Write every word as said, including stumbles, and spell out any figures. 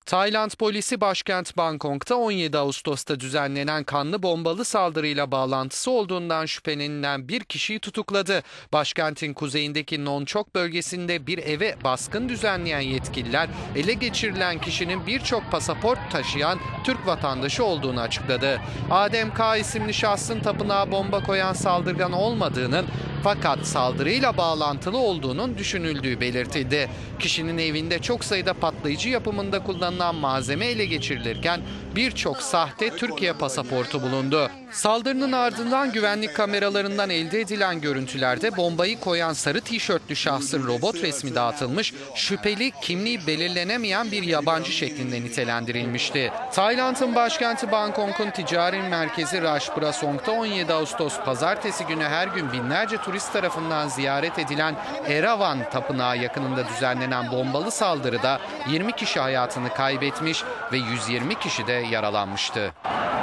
Tayland polisi başkent Bangkok'ta on yedi Ağustos'ta düzenlenen kanlı bombalı saldırıyla bağlantısı olduğundan şüphelenilen bir kişiyi tutukladı. Başkentin kuzeyindeki Nonchok bölgesinde bir eve baskın düzenleyen yetkililer ele geçirilen kişinin birçok pasaport taşıyan Türk vatandaşı olduğunu açıkladı. Adem K. isimli şahsın tapınağa bomba koyan saldırgan olmadığının fakat saldırıyla bağlantılı olduğunun düşünüldüğü belirtildi. Kişinin evinde çok sayıda patlayıcı yapımında kullanılan malzeme ele geçirilirken birçok sahte Türkiye pasaportu bulundu. Saldırının ardından güvenlik kameralarından elde edilen görüntülerde bombayı koyan sarı tişörtlü şahsın robot resmi dağıtılmış, şüpheli kimliği belirlenemeyen bir yabancı şeklinde nitelendirilmişti. Tayland'ın başkenti Bangkok'un ticari merkezi Ratchaprasong'da on yedi Ağustos pazartesi günü her gün binlerce turist tarafından ziyaret edilen Erawan Tapınağı yakınında düzenlenen bombalı saldırıda yirmi kişi hayatını kaybetmiş ve yüz yirmi kişi de yaralanmıştı.